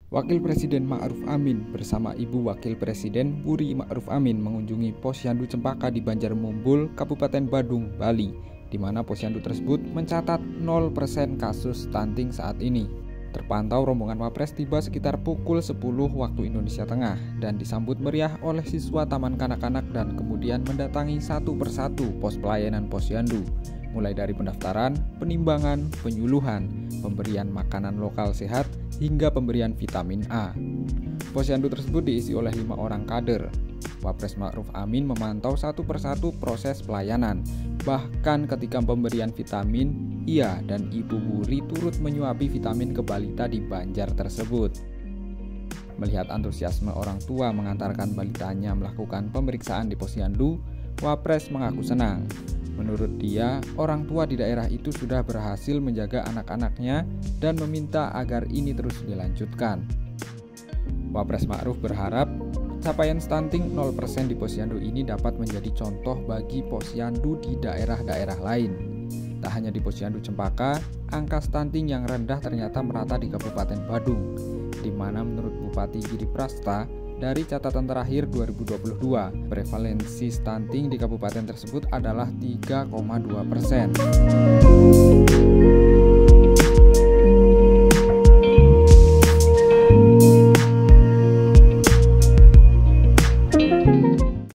Wakil Presiden Ma'ruf Amin bersama Ibu Wakil Presiden Wuri Ma'ruf Amin mengunjungi Posyandu Cempaka di Banjarmumbul, Kabupaten Badung, Bali, di mana posyandu tersebut mencatat 0% kasus stunting saat ini. Terpantau rombongan Wapres tiba sekitar pukul 10 waktu Indonesia Tengah dan disambut meriah oleh siswa Taman Kanak-kanak dan kemudian mendatangi satu persatu pos pelayanan posyandu, mulai dari pendaftaran, penimbangan, penyuluhan, pemberian makanan lokal sehat, hingga pemberian vitamin A. Posyandu tersebut diisi oleh 5 orang kader. Wapres Ma'ruf Amin memantau satu persatu proses pelayanan. Bahkan ketika pemberian vitamin, ia dan Ibu Wuri turut menyuapi vitamin ke balita di Banjar tersebut. Melihat antusiasme orang tua mengantarkan balitanya melakukan pemeriksaan di posyandu, Wapres mengaku senang. Menurut dia, orang tua di daerah itu sudah berhasil menjaga anak-anaknya dan meminta agar ini terus dilanjutkan. Wapres Ma'ruf berharap capaian stunting 0% di posyandu ini dapat menjadi contoh bagi posyandu di daerah-daerah lain. Tak hanya di Posyandu Cempaka, angka stunting yang rendah ternyata merata di Kabupaten Badung, di mana menurut Bupati Giri Prasta, dari catatan terakhir 2022, prevalensi stunting di kabupaten tersebut adalah 3,2%.